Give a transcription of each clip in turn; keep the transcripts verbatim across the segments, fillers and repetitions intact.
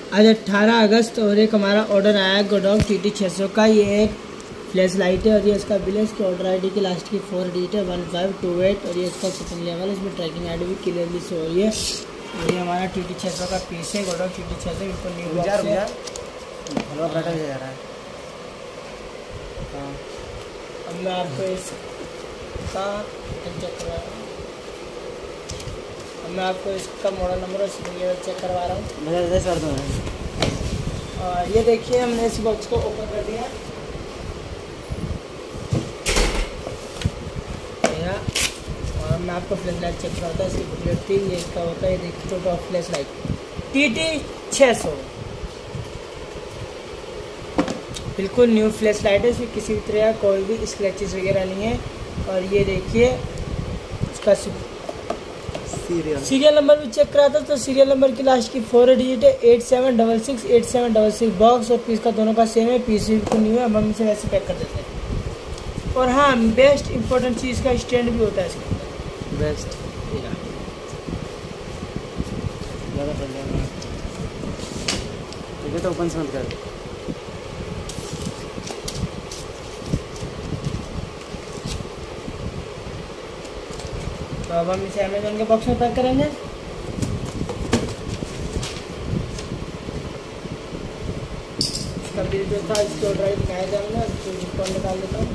आज अट्ठारह अगस्त और एक हमारा ऑर्डर आया गोडॉग टी टी छः सौ का। ये एक फ्लैश लाइट है और ये इसका बिल है। इसकी ऑर्डर आईडी की लास्ट की फोर डिजिट है वन फाइव टू एट और ये इसका सेकंड लेवल। इसमें ट्रैकिंग आईडी भी क्लियरली शो हो रही है। और ये हमारा टी टी छः सौ का पीस है गोडॉग टी टी छः सौ। बिल्कुल न्यू बॉक्स है। अब मैं आपको इसका चेक करवा रहा हूँ। अब मैं आपको इसका मॉडल नंबर और सीरियल चेक करवा रहा हूँ। और ये देखिए हमने इस बॉक्स को ओपन कर दिया और मैं आपको फ्लैश लाइट चेक करवाता हूँ। इसकी क्वालिटी ये इसका होता है। ये देखिए top flash light T T छः सौ बिल्कुल न्यू फ्लैश लाइट है। इसमें किसी भी तरह कोई भी स्क्रैचेस वगैरह नहीं है। और ये देखिए इसका सीरियल सीरियल नंबर भी चेक करा था तो सीरियल नंबर की लास्ट की फोर डिजिट है eight seven double six eight seven double six. Box और पीस का दोनों का सेम है। पीस बिल्कुल न्यू है। हम इसे वैसे पैक कर देते हैं। और हाँ बेस्ट इंपॉर्टेंट चीज़ का स्टैंड भी होता है इसके अंदर बेस्ट। ठीक है तो ओपन से मत कर। तो अब हम इसे अमेजोन के बॉक्स में पैक करेंगे। इसका बिल जो था इसके ऑर्डर आई दिखाया था हमने। इसको डिस्काउंट निकाल देता हूँ।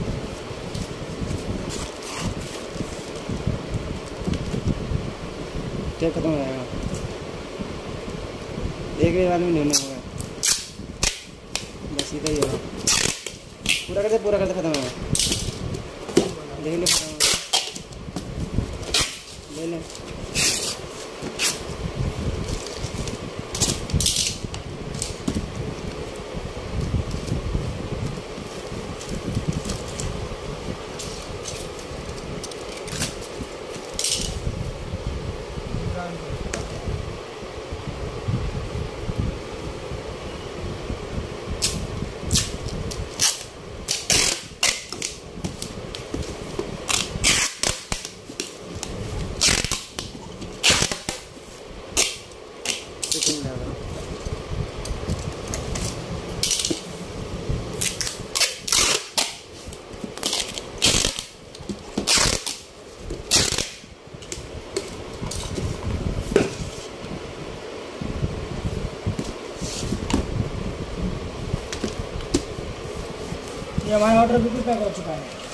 क्या खत्म हो जाएगा एक भी बार में नहीं होगा। बस इतना ही होगा। पूरा करते पूरा करते खत्म होगा। देख ले खत्म ले लें। ये हमारा ऑर्डर बिल्कुल पैक हो चुका है।